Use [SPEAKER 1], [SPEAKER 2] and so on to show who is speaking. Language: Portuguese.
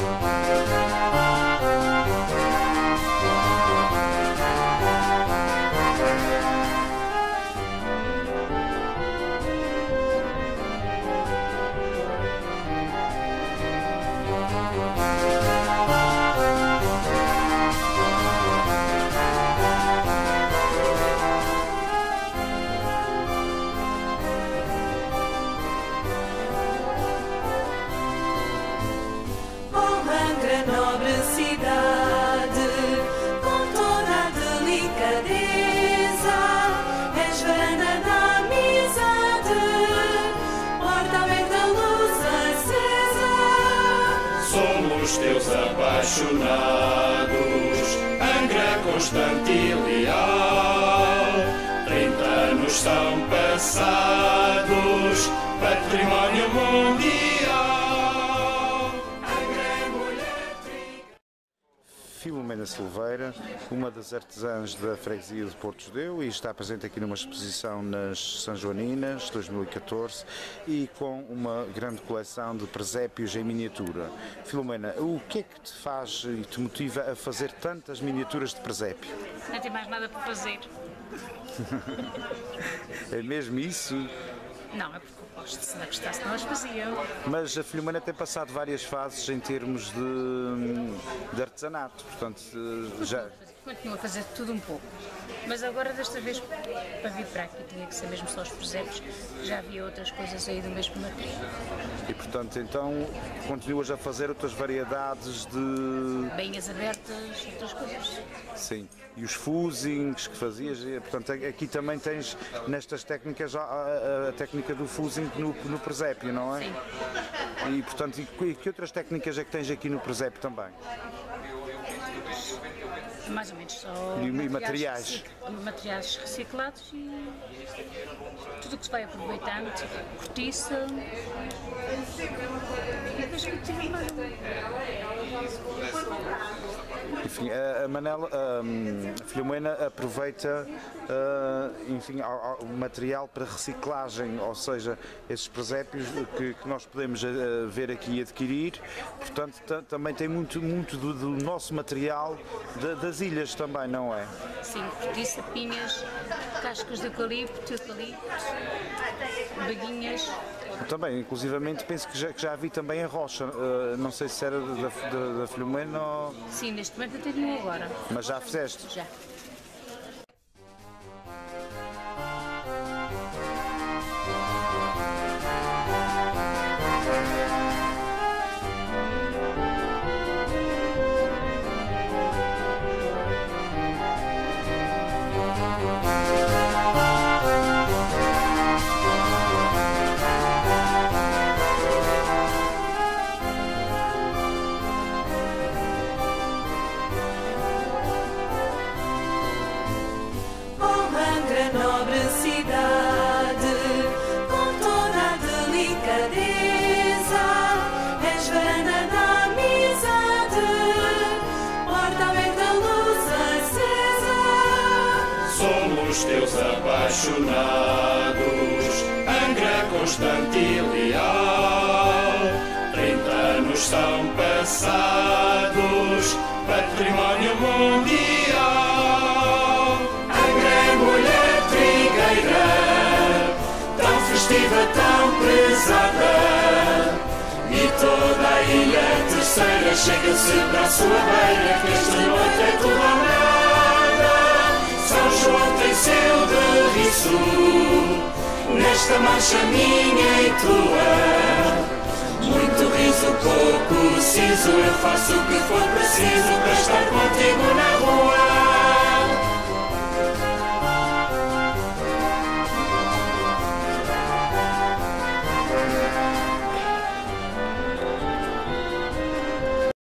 [SPEAKER 1] Os teus apaixonados, Angra constante e leal. 30 anos são passados, património mundial. Angra é mulher triga.
[SPEAKER 2] Filomena Silveira, uma das artesãs da freguesia de Porto Judeu, e está presente aqui numa exposição nas São Joaninas 2014 e com uma grande coleção de presépios em miniatura. Filomena, o que é que te faz e te motiva a fazer tantas miniaturas de presépio?
[SPEAKER 3] Não tem mais nada para fazer.
[SPEAKER 2] É mesmo isso?
[SPEAKER 3] Não, é porque eu gosto, se não gostasse não as fazia.
[SPEAKER 2] Mas a Filomena tem passado várias fases em termos de artesanato, portanto já...
[SPEAKER 3] Continuo a fazer tudo um pouco, mas agora desta vez para vir para aqui tinha que ser mesmo só os presépios, já havia outras coisas aí do mesmo material.
[SPEAKER 2] E portanto então continuas a fazer outras variedades de...
[SPEAKER 3] Bainhas abertas, outras coisas.
[SPEAKER 2] Sim, e os fusings que fazias, e, portanto aqui também tens nestas técnicas a técnica do fusing no presépio, não é?
[SPEAKER 3] Sim.
[SPEAKER 2] E portanto, e que outras técnicas é que tens aqui no presépio também?
[SPEAKER 3] Mais ou menos só
[SPEAKER 2] materiais
[SPEAKER 3] reciclados e tudo o que se vai aproveitando, tipo cortiça e depois que tive mais.
[SPEAKER 2] Enfim, a Filomena aproveita enfim, o material para reciclagem, ou seja, esses presépios que nós podemos ver aqui e adquirir, portanto também tem muito do nosso material das ilhas também, não é?
[SPEAKER 3] Sim, cortiça, pinhas, cascas de eucalipto, baguinhas.
[SPEAKER 2] Também, inclusivamente, penso que já vi também a rocha, não sei se era da Filomena ou...
[SPEAKER 3] Sim, neste momento eu tenho um agora.
[SPEAKER 2] Mas já fizeste?
[SPEAKER 3] Já.
[SPEAKER 4] Nobre cidade, com toda a delicadeza, és varanda da amizade, porta aberta, luz acesa.
[SPEAKER 1] Somos teus apaixonados, Angra constante e leal. 30 anos são passados, património mundial. Tão festiva, tão pesada, e toda a ilha terceira chega-se para a sua beira, que esta noite é tudo ou nada. São João tem seu derriço, nesta marcha minha e tua. Muito riso, pouco siso, eu faço o que for preciso para estar contigo na rua.